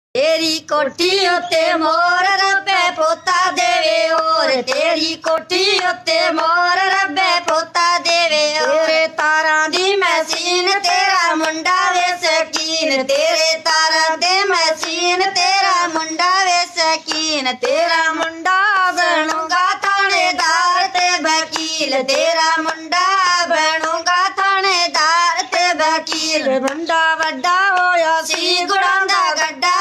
तेरी कोठी उत्ते मोर रब्बे पोता देवे और तेरी कोठी उत्ते मोर रब्बे पोता देवे तेरे तारा दी मशीन तेरा मुंडा वे शकीन तेरे तारा दे मशीन तेरा मुंडा वे शकीन तेरा मुंडा बनूंगा थानेदार ते वकील तेरा मुंडा बनूंगा थानेदार ते वकील मुंडा वड्डा होया सी गुड़ांदा गड्डा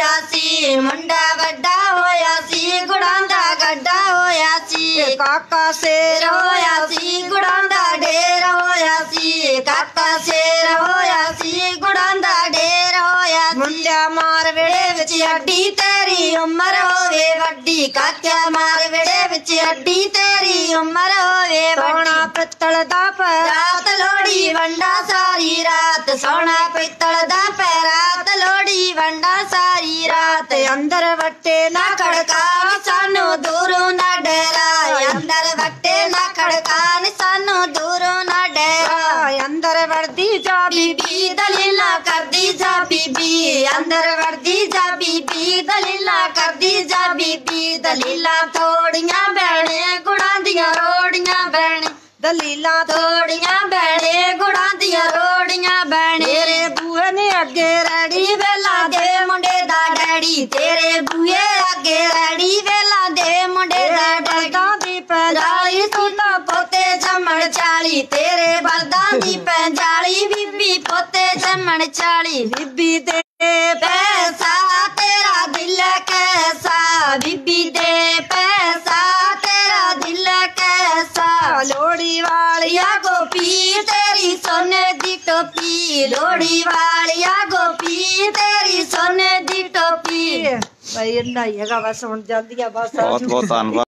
मुंडा वड्डा होया सी गुड़ांदा गड्डा होया सी काका शेर होया सी गुड़ांदा ढेर होया सी काका शेर होया सी गुड़ांदा ढेर होया मुंडा मार वेड़े विच हड्डी तेरी उम्र होवे वड्डी काका मार वेड़े विच हड्डी तेरी उम्र होवे सोना पित्तल दा पैरात लोड़ी वंडा सारी रात सोना पित्तल दा पैरात लोड़ी वंडा सारी रात अंदर वट्टे ना खड़कान सानू दूरों ना डरा अंदर वट्टे ना खड़कान सानू दूरों ना डरा अंदर वर्दी जा बीबी दलीला कर दी जा बीबी अंदर वर्दी जा बीबी दलीला कर दी जा बीबी दलीला थोड़ियां बहने गुड़ा दियां रोड़ियां बहने दलीला थोड़ियां बहने गुड़ा दियां रोड़ियां बहने तेरे बूहे ने अगे रैडी वेला दे मुंडे दा डैडी तेरे बूहे अगे रैडी वेला दे मुंडे दा डैडी दी पंजाली तू तो पोते जमण चाली तेरे बलदा दी पंजाली बीबी पोते जमण चाली बीबी दे पैसा तेरा दिल कैसा बीबी दे पैसा तेरा दिल कैसा लोड़ी वालिया गोपी तेरी सोने दी टोपी लोड़ी वालिया गोपी तेरी सोने दी टोपी भाई इन्ना ही है बस हुण जल्दी बस। बहुत बहुत धन्यवाद।